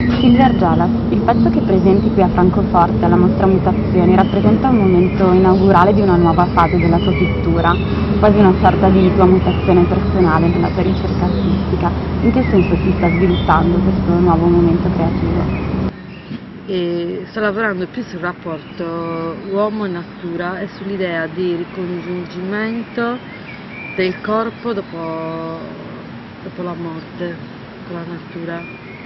Silvia Argelas, il pezzo che presenti qui a Francoforte alla Mostra Mutazioni rappresenta un momento inaugurale di una nuova fase della tua pittura, quasi una sorta di tua mutazione personale nella tua ricerca artistica. In che senso si sta sviluppando questo nuovo momento creativo? E sto lavorando più sul rapporto uomo e natura e sull'idea di ricongiungimento del corpo dopo la morte con la natura.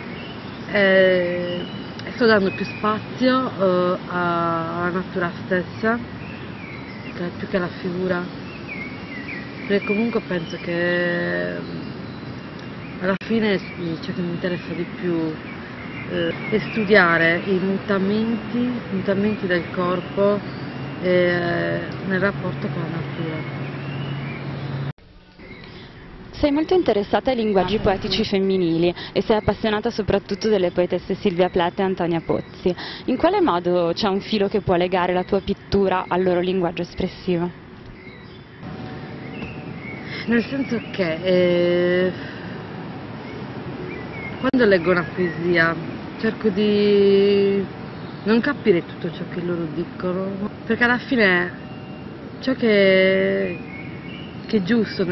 E sto dando più spazio alla natura stessa, più che alla figura, perché comunque penso che alla fine ciò che mi interessa di più è studiare i mutamenti del corpo nel rapporto con la natura. Sei molto interessata ai linguaggi poetici femminili e sei appassionata soprattutto delle poetesse Silvia Plath e Antonia Pozzi. In quale modo c'è un filo che può legare la tua pittura al loro linguaggio espressivo? Nel senso che quando leggo una poesia cerco di non capire tutto ciò che loro dicono, perché alla fine ciò che è giusto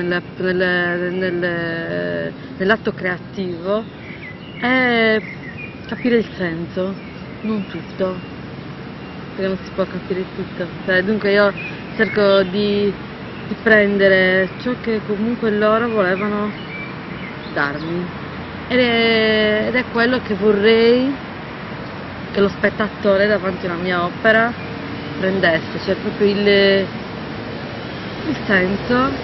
nell'atto creativo è capire il senso, non tutto, perché non si può capire tutto. Dunque io cerco di prendere ciò che comunque loro volevano darmi ed è quello che vorrei che lo spettatore davanti alla mia opera prendesse, cioè proprio il senso,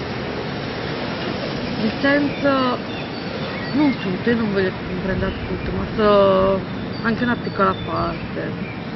non tutto, io non voglio che mi prenda tutto, ma solo anche una piccola parte.